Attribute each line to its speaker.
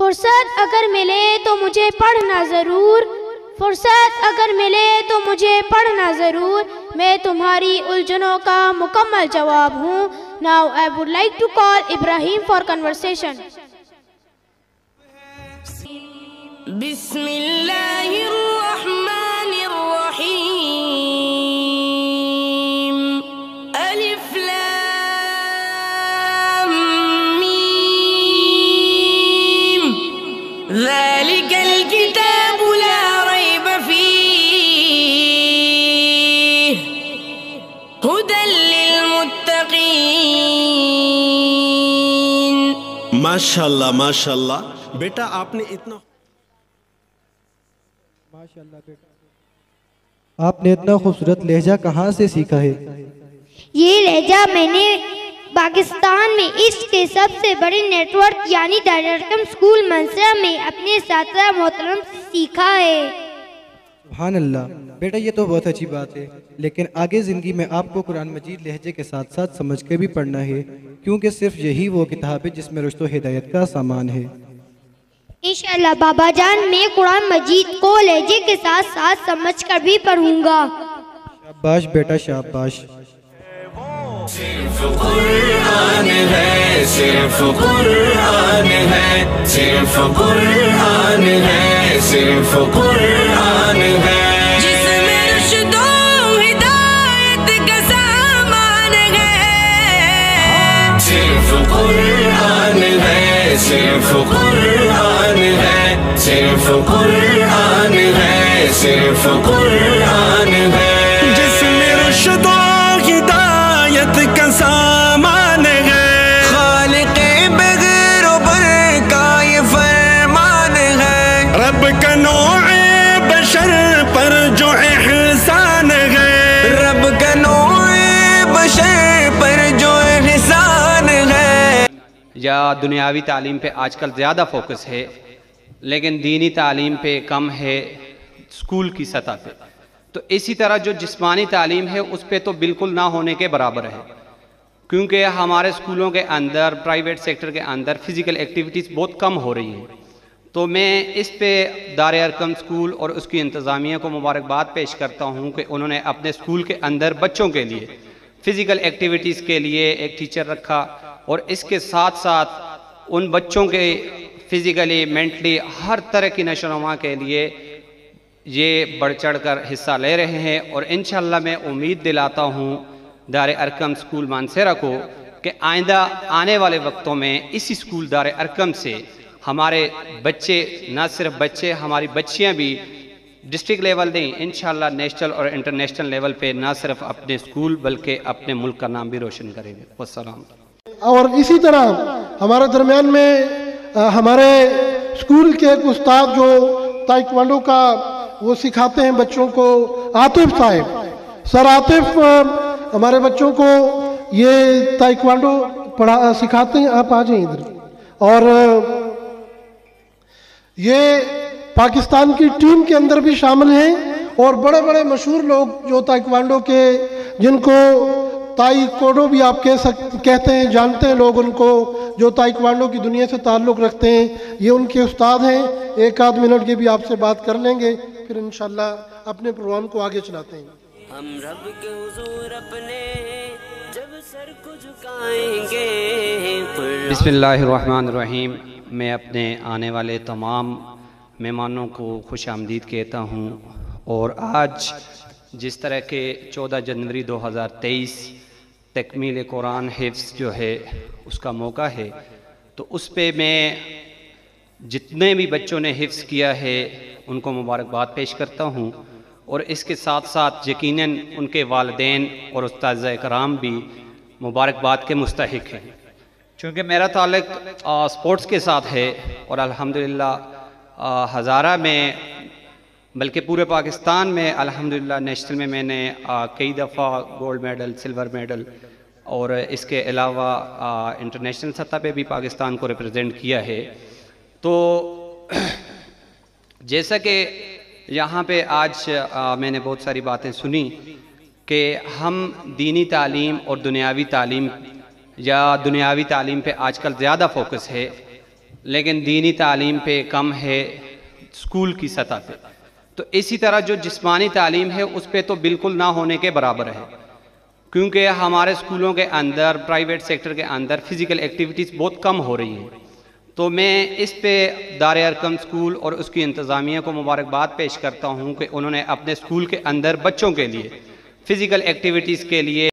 Speaker 1: فرصت اگر ملے تو مجھے پڑھنا ضرور، فرصت اگر ملے تو مجھے پڑھنا ضرور، میں تمہاری الجھنوں کا مکمل جواب ہوں۔ Now I would like to call Ibrahim for conversation.
Speaker 2: بسم اللہ الرحمن الرحیم، الف لام میم، ذالک الکتاب لا ریب فیہ، ھدی للمتقین۔
Speaker 3: ماشاءاللہ ماشاءاللہ بیٹا آپ نے اتنا
Speaker 4: ماشاءاللہ بیٹا آپ نے اتنا خوبصورت لہجہ کہاں سے سیکھا ہے؟
Speaker 1: یہ لہجہ میں نے پاکستان میں اس کے سب سے بڑے نیٹ ورک یعنی دار ارقم اسکول منصرہ میں اپنے اساتذہ محترم سے سیکھا ہے۔
Speaker 4: سبحان اللہ بیٹا، یہ تو بہت اچھی بات ہے، لیکن آگے زندگی میں آپ کو قرآن مجید لہجے کے ساتھ ساتھ سمجھ کے بھی پڑھنا ہے، کیونکہ صرف یہی وہ کتاب ہے جس میں رشد و ہدایت کا سامان ہے۔
Speaker 1: انشاءاللہ بابا جان، میں قرآن مجید کو لہجے کے ساتھ ساتھ سمجھ کر بھی پڑھوں گا۔
Speaker 4: شاباش بیٹا شاباش۔
Speaker 5: صرف قرآن ہے، صرف قرآن ہے، صرف قرآن ہے، صرف قرآن ہے،
Speaker 2: جس میں رشد و ہدایت کا سامان ہے۔
Speaker 5: صرف قرآن ہے، صرف قرآن ہے، صرف قرآن ہے، صرف قرآن ہے،
Speaker 3: جس میں رشد و ہدایت کا سامان ہے،
Speaker 5: خالق بغیر و بر کا یہ فرمان ہے،
Speaker 3: رب کا نوع بشر پر جو احسان ہے،
Speaker 5: رب کا نوع بشر پر جو احسان ہے۔
Speaker 6: یا دنیاوی تعلیم پہ آج کل زیادہ فوکس ہے، لیکن دینی تعلیم پہ کم ہے اسکول کی سطح پہ۔ تو اسی طرح جو جسمانی تعلیم ہے اس پہ تو بالکل نہ ہونے کے برابر ہے، کیونکہ ہمارے اسکولوں کے اندر پرائیویٹ سیکٹر کے اندر فزیکل ایکٹیویٹیز بہت کم ہو رہی ہیں۔ تو میں اس پہ دار ارقم اسکول اور اس کی انتظامیہ کو مبارکباد پیش کرتا ہوں کہ انہوں نے اپنے اسکول کے اندر بچوں کے لیے فزیکل ایکٹیویٹیز کے لیے ایک ٹیچر رکھا، اور اس کے ساتھ ساتھ ان بچوں کے فزیکلی مینٹلی ہر طرح کی نشو و نما کے لیے یہ بڑھ چڑھ کر حصہ لے رہے ہیں۔ اور انشاءاللہ میں امید دلاتا ہوں دار ارقم اسکول مانسہرہ کو کہ آئندہ آنے والے وقتوں میں اسی اسکول دار ارقم سے ہمارے بچے، نہ صرف بچے، ہماری بچیاں بھی ڈسٹرکٹ لیول دیں انشاءاللہ، نیشنل اور انٹرنیشنل لیول پہ نہ صرف اپنے اسکول بلکہ اپنے ملک کا نام بھی روشن کریں گے۔ والسلام۔
Speaker 7: اور اسی طرح ہمارے درمیان میں ہمارے اسکول کے ایک استاد جو تائیکوانڈو کا وہ سکھاتے ہیں بچوں کو، عاطف صاحب، سر عاطف ہمارے بچوں کو یہ تائیکوانڈو سکھاتے ہیں۔ آپ آ جائیں ادھر۔ اور یہ پاکستان کی ٹیم کے اندر بھی شامل ہیں، اور بڑے بڑے مشہور لوگ جو تائیکوانڈو کے، جن کو تائیکوڈو بھی آپ کہتے ہیں، جانتے ہیں لوگ ان کو، جو تائیکوانڈو کی دنیا سے تعلق رکھتے ہیں، یہ ان کے استاد ہیں۔ ایک آدھ منٹ کے بھی آپ سے بات کر لیں گے، پھر انشاءاللہ اپنے پروگرام کو آگے چلاتے ہیں۔
Speaker 2: ہم رب کے حضور اپنے جب سر کو جھکائیں گے۔
Speaker 6: بسم اللہ الرحمن الرحیم۔ میں اپنے آنے والے تمام مہمانوں کو خوش آمدید کہتا ہوں، اور آج جس طرح کے 14 جنوری 2023 تکمیل قرآن حفظ جو ہے اس کا موقع ہے، تو اس پہ میں جتنے بھی بچوں نے حفظ کیا ہے ان کو مبارکباد پیش کرتا ہوں، اور اس کے ساتھ ساتھ یقیناً ان کے والدین اور اساتذہ کرام بھی مبارکباد کے مستحق ہیں، چونکہ میرا تعلق سپورٹس کے ساتھ ہے، اور الحمدللہ ہزارہ میں بلکہ پورے پاکستان میں الحمدللہ نیشنل میں میں نے کئی دفعہ گولڈ میڈل، سلور میڈل، اور اس کے علاوہ انٹرنیشنل سطح پہ بھی پاکستان کو ریپرزینٹ کیا ہے۔ تو جیسا کہ یہاں پہ آج میں نے بہت ساری باتیں سنی کہ ہم دینی تعلیم اور دنیاوی تعلیم یا دنیاوی تعلیم پہ آج کل زیادہ فوکس ہے، لیکن دینی تعلیم پہ کم ہے اسکول کی سطح پہ. تو اسی طرح جو جسمانی تعلیم ہے اس پہ تو بالکل نہ ہونے کے برابر ہے، کیونکہ ہمارے اسکولوں کے اندر پرائیویٹ سیکٹر کے اندر فزیکل ایکٹیویٹیز بہت کم ہو رہی ہیں. تو میں اس پہ دار ارقم اسکول اور اس کی انتظامیہ کو مبارکباد پیش کرتا ہوں کہ انہوں نے اپنے اسکول کے اندر بچوں کے لیے فزیکل ایکٹیویٹیز کے لیے